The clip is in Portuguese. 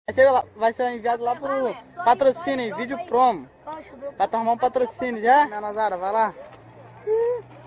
Vai ser enviado lá pro patrocínio, vídeo promo. Pra tomar um patrocínio já? Nazara, vai lá.